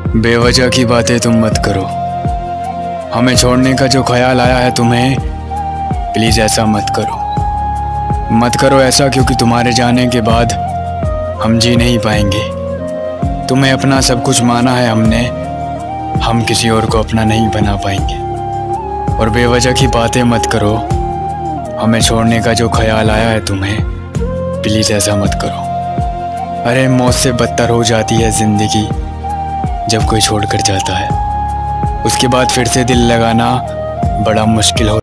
बेवजह की बातें तुम मत करो। हमें छोड़ने का जो ख्याल आया है तुम्हें, प्लीज़ ऐसा मत करो। मत करो ऐसा, क्योंकि तुम्हारे जाने के बाद हम जी नहीं पाएंगे। तुम्हें अपना सब कुछ माना है हमने, हम किसी और को अपना नहीं बना पाएंगे। और बेवजह की बातें मत करो। हमें छोड़ने का जो ख्याल आया है तुम्हें, प्लीज़ ऐसा मत करो। अरे मौत से बदतर हो जाती है ज़िंदगी जब कोई छोड़ कर जाता है। उसके बाद फिर से दिल लगाना बड़ा मुश्किल हो